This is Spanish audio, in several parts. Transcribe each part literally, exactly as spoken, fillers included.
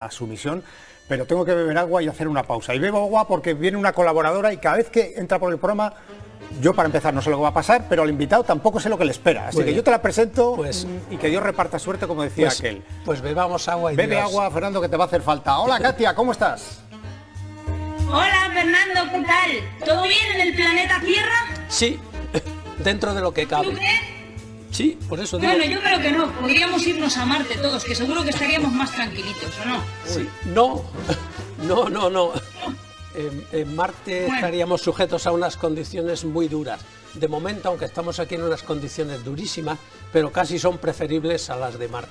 a su misión, pero tengo que beber agua y hacer una pausa. Y bebo agua porque viene una colaboradora y cada vez que entra por el programa, yo para empezar no sé lo que va a pasar, pero al invitado tampoco sé lo que le espera. Así Muy que bien. Yo te la presento pues, y que Dios reparta suerte, como decía pues, aquel. Pues bebamos agua y Bebe Dios. agua, Fernando, que te va a hacer falta. Hola, Katia, ¿cómo estás? Hola, Fernando, ¿qué tal? ¿Todo bien en el planeta Tierra? Sí, dentro de lo que cabe. ¿Tú crees? Sí, por eso digo... Bueno, yo creo que no. Podríamos irnos a Marte todos, que seguro que estaríamos más tranquilitos, ¿o no? Sí. No, no, no, no. En, en Marte bueno. estaríamos sujetos a unas condiciones muy duras. De momento, aunque estamos aquí en unas condiciones durísimas, pero casi son preferibles a las de Marte.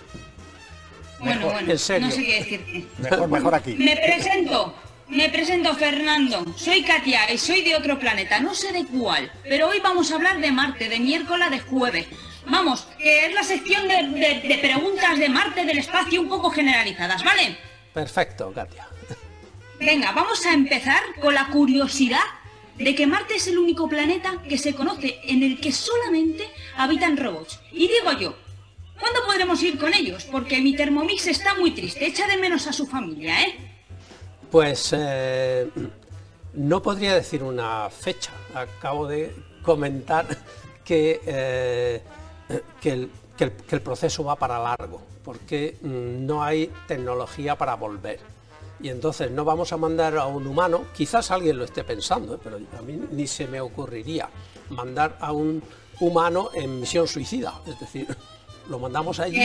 Bueno, mejor, bueno, en serio. no sé qué decirte. Mejor, mejor aquí. Me presento. Me presento, Fernando. Soy Katia y soy de otro planeta, no sé de cuál, pero hoy vamos a hablar de Marte, de miércoles, de jueves. Vamos, que es la sección de, de, de preguntas de Marte, del espacio, un poco generalizadas, ¿vale? Perfecto, Katia. Venga, vamos a empezar con la curiosidad de que Marte es el único planeta que se conoce en el que solamente habitan robots. Y digo yo, ¿cuándo podremos ir con ellos? Porque mi Thermomix está muy triste, echa de menos a su familia, ¿eh? Pues eh, no podría decir una fecha. Acabo de comentar que, eh, que, el, que, el, que el proceso va para largo, porque no hay tecnología para volver. Y entonces no vamos a mandar a un humano, quizás alguien lo esté pensando, ¿eh? Pero a mí ni se me ocurriría mandar a un humano en misión suicida. Es decir, lo mandamos allí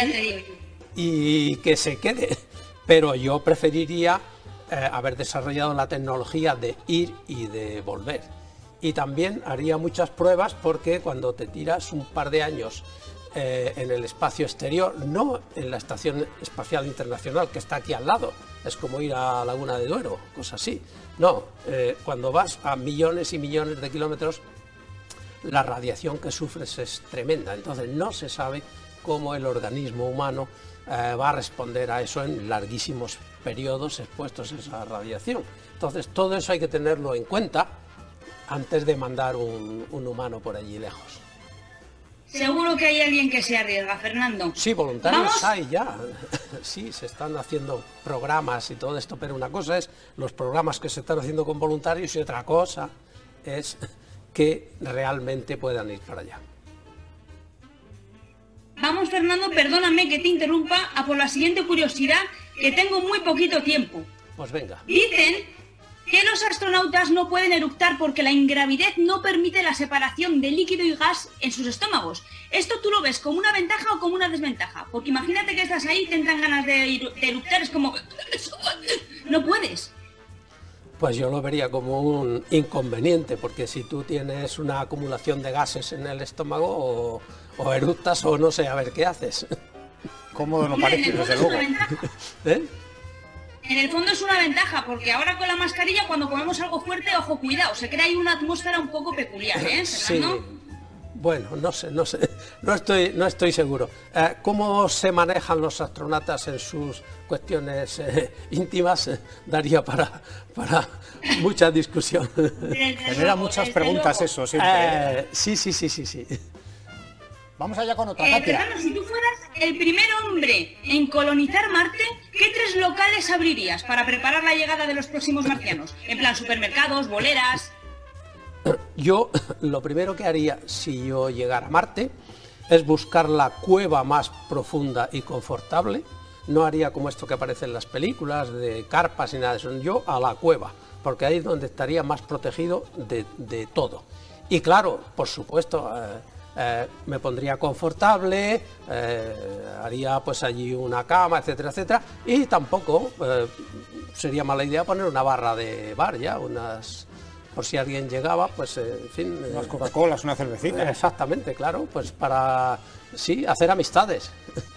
y que se quede. Pero yo preferiría... Eh, haber desarrollado la tecnología de ir y de volver. Y también haría muchas pruebas porque cuando te tiras un par de años eh, en el espacio exterior, no en la Estación Espacial Internacional que está aquí al lado, es como ir a Laguna de Duero, cosas así. No, eh, cuando vas a millones y millones de kilómetros, la radiación que sufres es tremenda. Entonces no se sabe cómo el organismo humano eh, va a responder a eso en larguísimos periodos expuestos a esa radiación. Entonces todo eso hay que tenerlo en cuenta antes de mandar un, un humano por allí lejos. Seguro que hay alguien que se arriesga, Fernando. Sí, voluntarios ¿Vamos? Hay ya. Sí, se están haciendo programas y todo esto, pero una cosa es los programas que se están haciendo con voluntarios y otra cosa es que realmente puedan ir para allá. Vamos, Fernando, perdóname que te interrumpa, a por la siguiente curiosidad, que tengo muy poquito tiempo. Pues venga. Dicen que los astronautas no pueden eructar porque la ingravidez no permite la separación de líquido y gas en sus estómagos. ¿Esto tú lo ves como una ventaja o como una desventaja? Porque imagínate que estás ahí y te entran ganas de, de eructar, es como... no puedes. Pues yo lo vería como un inconveniente, porque si tú tienes una acumulación de gases en el estómago, o, o eructas o no sé, a ver qué haces. Cómodo no parece, desde luego. ¿Eh? En el fondo es una ventaja, porque ahora con la mascarilla, cuando comemos algo fuerte, ojo, cuidado, se crea ahí una atmósfera un poco peculiar, ¿eh? Sí. Bueno, no sé, no sé, no estoy, no estoy seguro. Eh, ¿Cómo se manejan los astronautas en sus cuestiones eh, íntimas? Eh, daría para, para mucha discusión. Genera muchas preguntas eso, siempre. Eh, sí, sí, sí, sí, sí. Vamos allá con otra, eh, Katia. Fernando, si tú fueras el primer hombre en colonizar Marte, ¿qué tres locales abrirías para preparar la llegada de los próximos marcianos? En plan, supermercados, boleras... Yo lo primero que haría si yo llegara a Marte es buscar la cueva más profunda y confortable. No haría como esto que aparece en las películas de carpas ni nada de eso. Yo a la cueva, porque ahí es donde estaría más protegido de, de todo. Y claro, por supuesto, eh, eh, me pondría confortable, eh, haría pues allí una cama, etcétera, etcétera. Y tampoco eh, sería mala idea poner una barra de bar ya, unas... por si alguien llegaba, pues, eh, en fin... Unas Coca-Colas, una cervecita. Exactamente, claro, pues para, sí, hacer amistades.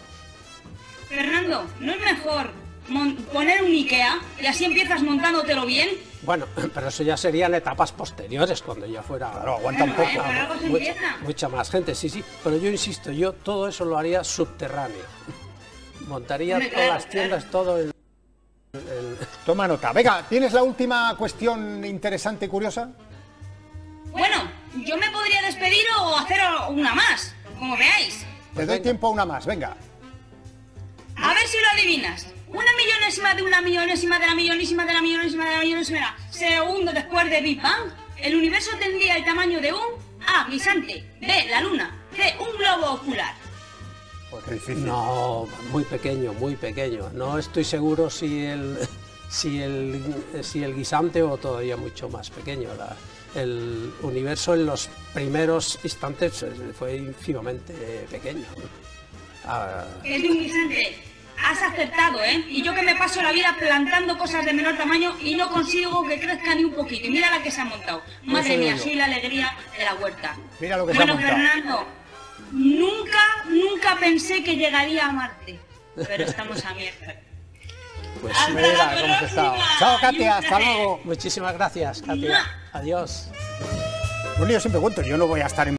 Fernando, ¿no es mejor poner un Ikea y así empiezas montándotelo bien? Bueno, pero eso ya serían etapas posteriores, cuando ya fuera... Claro, aguanta un Bueno, poco. eh, pero algo se mucha, empieza. mucha más gente, sí, sí, pero yo insisto, yo todo eso lo haría subterráneo. Montaría Hombre, todas claro, las tiendas, todo en... en... Toma nota. Venga, ¿tienes la última cuestión interesante y curiosa? Bueno, yo me podría despedir o hacer una más, como veáis. Te doy tiempo a una más, venga. A ver si lo adivinas. una millonésima de una millonésima de la millonísima de la millonísima de la millonísima segundo después de Big Bang, el universo tendría el tamaño de un A, guisante, B, la luna, C, un globo ocular. No, muy pequeño, muy pequeño. No estoy seguro si el, si el, si el guisante o todavía mucho más pequeño. La, el universo en los primeros instantes fue ínfimamente pequeño. Ah, es de un guisante. Has acertado, ¿eh? Y yo que me paso la vida plantando cosas de menor tamaño y no consigo que crezca ni un poquito. Y mira la que se ha montado. Madre mía, soy la alegría de la huerta. Mira lo que bueno, se ha montado. Fernando, nunca, nunca pensé que llegaría a Marte. Pero estamos a miércoles. Pues Hasta mira la cómo se está. próxima. Chao, Katia, hasta luego. muchísimas gracias, Katia. Adiós. Bueno, yo siempre cuento, yo no voy a estar en